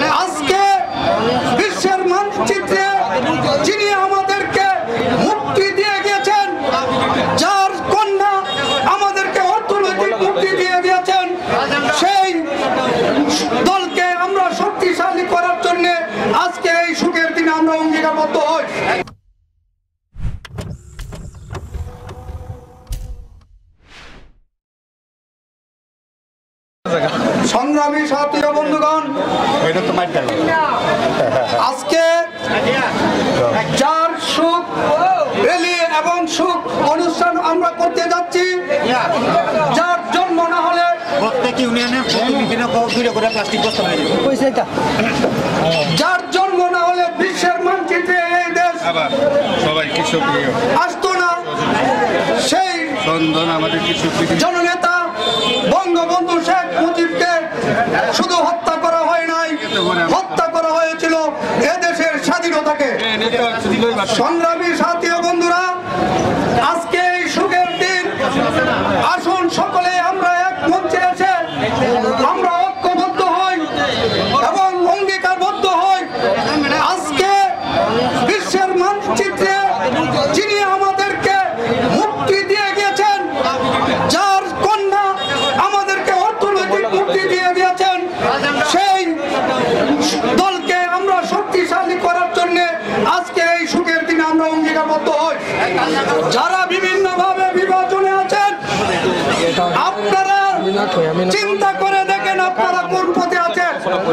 আজকে বিশ্বের মানচিত্রে যিনি আমাদেরকে মুক্তি দিয়ে গিয়েছেন, যার কন্যা আমাদেরকে অর্থনৈতিক মুক্তি দিয়ে দিয়েছেন, সেই দলকে আমরা শক্তিশালী করার জন্য আজকে এই সুখের দিনে আমরা অঙ্গীকারবদ্ধ হই। সংগ্রামী সাথী বন্ধুগণ, আজকে যার সুখ র্যালি এবং সুখ অনুষ্ঠান আমরা করতে যাচ্ছি, যার জন্ম না হলে যার জন্ম না হলে বিশ্বের মানচিত্রে এই দেশ আসতো না, সেই জননেতা বঙ্গবন্ধু শেখ মুজিবকে শুধু হত্যা করা হয় নাই, হত্যা করা হয়েছিল এদেশের স্বাধীনতাকে। সংগ্রামী সাথী বন্ধুরা, আজকে এই সুখের দিন, আসুন সকলে আমরা এক মঞ্চে এসে আমরা ঐক্যবদ্ধ হই এবং অঙ্গীকারবদ্ধ হই। আজকে বিশ্বের মানচিত্রে যিনি আমাদেরকে মুক্তি দিয়ে গিয়েছেন, যার কন্যা আমাদেরকে অর্থনৈতিক মুক্তি দিয়ে দিয়েছেন, সেই দলকে আমরা শক্তিশালী করার জন্য আজকে এই সুখের দিনে আমরা অঙ্গীকারবদ্ধ হই। যারা বিভিন্ন ভাবে বিভাজনে আছেন, আপনারা চিন্তা করে দেখেন আপনারা কোন পথে আছেন।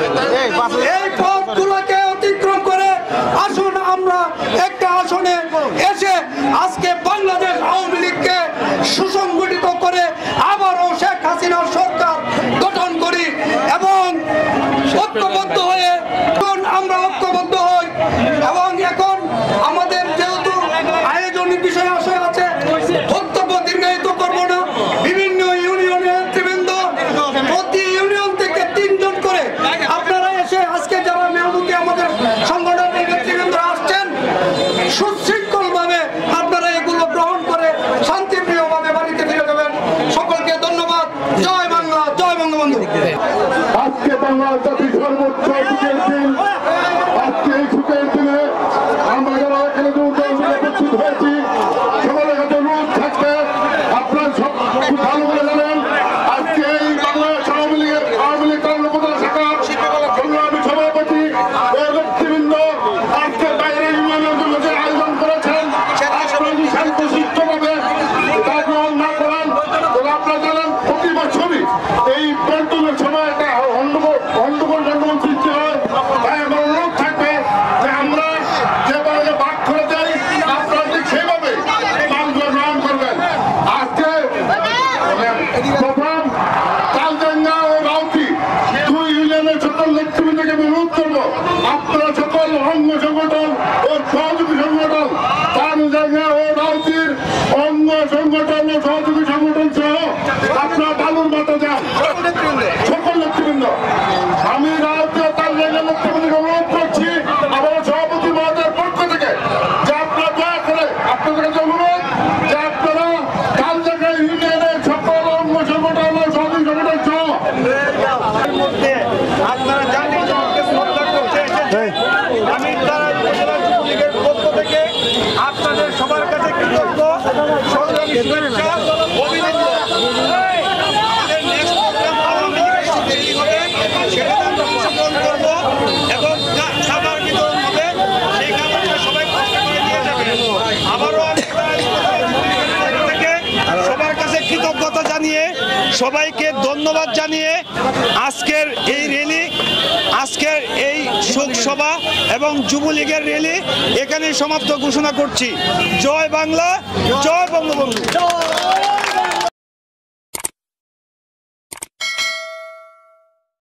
এই পথগুলোকে অতিক্রম করে আসুন আমরা একটা আসনে এসে আজকে বাংলাদেশ আওয়ামী লীগকে সুসংগঠিত করে আবারও শেখ হাসিনার সরকার গঠন করি এবং ঐক্যবদ্ধ হয়ে আমরা ঐক্যবদ্ধ হই। এবং এখন আমাদের যেহেতু আয়োজনের বিষয় আছে, বক্তব্য দীর্ঘায়িত করবো না। বিভিন্ন ইউনিয়নের নেতৃবৃন্দ, প্রতি ইউনিয়ন থেকে 3 জন করে আপনারা এসে আজকে যারা মেহবুবী আমাদের সংগঠনের নেতৃবৃন্দ আসছেন, সুশৃঙ্খল ভাবে আপনারা এগুলো গ্রহণ করে শান্তিপ্রিয় ভাবে বাড়িতে ফিরে যাবেন। সকলকে ধন্যবাদ। জয় বাংলা, জয় বঙ্গবন্ধু। আজকে বাংলা জাতির সর্বোচ্চ সুখের দিন। আজকে এই সুখের দিনে আমরা যারা এখানে উপস্থিত হয়েছি, সকলের কাছে অনুরোধ থাকবে, আপনারা সব ভালো করে জানেন, আজকে এই বাংলাদেশ আওয়ামী লীগ কর্মকর্তা শাখার সংগ্রামী সভাপতি ও নেতৃবৃন্দ আজকে বাইরে ইউনিয়নের জন্য যে আয়োজন করেছেন, আপনারা যদি শান্তশিষ্টভাবে তা গ্রহণ না করেন তাহলে আপনারা জানেন প্রতি বছরই এই পল্টনের সময় একটা গন্ডগোল সৃষ্টি হয়। তাই আমার অনুরোধ থাকবে যে আমরা যেভাবে ভাগ করে যাই, আপনারা ঠিক সেইভাবে কাজগুলো গ্রহণ করবেন। আজকে প্রথম তালডাঙ্গা ও রাউতি 2 ইউনিয়নের সকল নেতৃবৃন্দকে অনুরোধ করবো, আপনারা সকল অঙ্গ সংগঠন ও সহযোগী সংগঠন তালডাঙ্গা ও রাউতির অঙ্গ সংগঠন ও সহযোগী সংগঠন সহ আপনারা বালুর মাথা যান, সকল নেতৃবৃন্দ। আমি রাউতি ও তালডাঙ্গা নেতৃবৃন্দকে অনুরোধ করছি আমার সভাপতি মহোদয়ের পক্ষ থেকে যে আপনারা দয়া করে আপনাদের কাছে অনুরোধ যে আপনারা তালডাঙ্গা ইউনিয়নের সকল অঙ্গ সংগঠন ও সহযোগী সংগঠন সহ আপনারা জানেন শ্রদ্ধা করতে এসেছেন। আমি তারা যুবলীগের পক্ষ থেকে আপনাদের সবার কাছে কৃতজ্ঞ, সংগ্রামী শুভেচ্ছা, অভিনন্দন। আমাদের নেক্সট প্রোগ্রাম আওয়ামী লীগের হবে, সেখানে আমরা অংশগ্রহণ করবো এবং খাবার বিতরণ হবে, সেই খাবারটা সবাই কষ্ট করে দিয়ে যাবেন। আবারও আমি থেকে সবার কাছে কৃতজ্ঞতা জানিয়ে, সবাইকে ধন্যবাদ জানিয়ে আজকের এই র্যালি, আজকের এই শোক সভা এবং যুবলীগের র্যালি এখানে সমাপ্ত ঘোষণা করছি। জয় বাংলা, জয় বঙ্গবন্ধু।